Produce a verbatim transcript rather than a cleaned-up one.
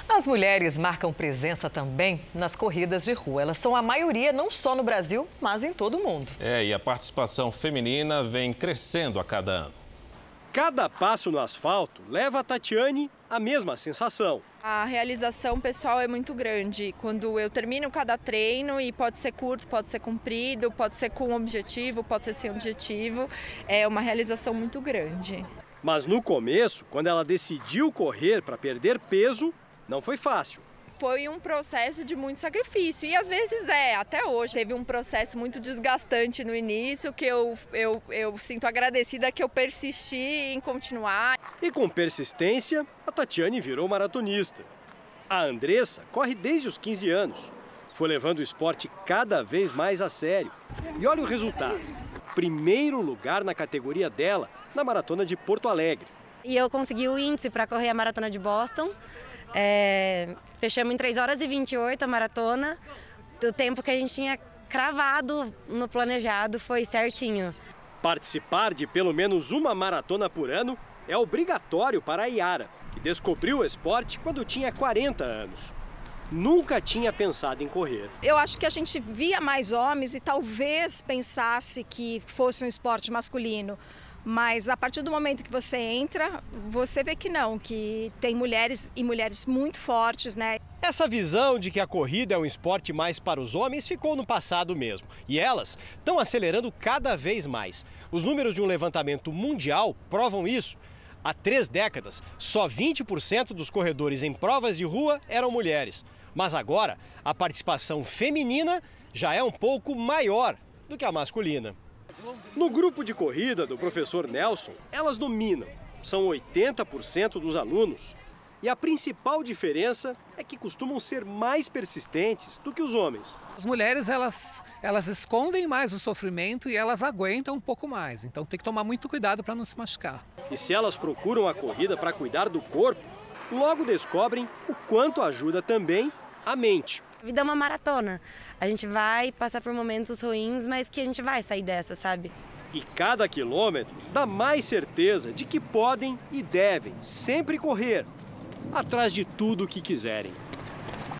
As mulheres marcam presença também nas corridas de rua. Elas são a maioria não só no Brasil, mas em todo o mundo. É, e a participação feminina vem crescendo a cada ano. Cada passo no asfalto leva a Tatiane à mesma sensação. A realização pessoal é muito grande. Quando eu termino cada treino, e pode ser curto, pode ser comprido, pode ser com objetivo, pode ser sem objetivo, é uma realização muito grande. Mas no começo, quando ela decidiu correr para perder peso, não foi fácil. Foi um processo de muito sacrifício e às vezes é, até hoje. Teve um processo muito desgastante no início que eu, eu, eu sinto agradecida que eu persisti em continuar. E com persistência, a Tatiane virou maratonista. A Andressa corre desde os quinze anos. Foi levando o esporte cada vez mais a sério. E olha o resultado. Primeiro lugar na categoria dela, na Maratona de Porto Alegre. E eu consegui o índice para correr a Maratona de Boston. É, fechamos em três horas e vinte e oito a maratona. O tempo que a gente tinha cravado no planejado foi certinho. Participar de pelo menos uma maratona por ano é obrigatório para a Yara, que descobriu o esporte quando tinha quarenta anos. Nunca tinha pensado em correr. Eu acho que a gente via mais homens e talvez pensasse que fosse um esporte masculino. Mas a partir do momento que você entra, você vê que não, que tem mulheres e mulheres muito fortes, né? Essa visão de que a corrida é um esporte mais para os homens ficou no passado mesmo. E elas estão acelerando cada vez mais. Os números de um levantamento mundial provam isso. Há três décadas, só vinte por cento dos corredores em provas de rua eram mulheres. Mas agora, a participação feminina já é um pouco maior do que a masculina. No grupo de corrida do professor Nelson, elas dominam. São oitenta por cento dos alunos. E a principal diferença é que costumam ser mais persistentes do que os homens. As mulheres, elas, elas escondem mais o sofrimento e elas aguentam um pouco mais. Então tem que tomar muito cuidado para não se machucar. E se elas procuram a corrida para cuidar do corpo, logo descobrem o quanto ajuda também a mente. A vida é uma maratona. A gente vai passar por momentos ruins, mas que a gente vai sair dessa, sabe? E cada quilômetro dá mais certeza de que podem e devem sempre correr atrás de tudo o que quiserem.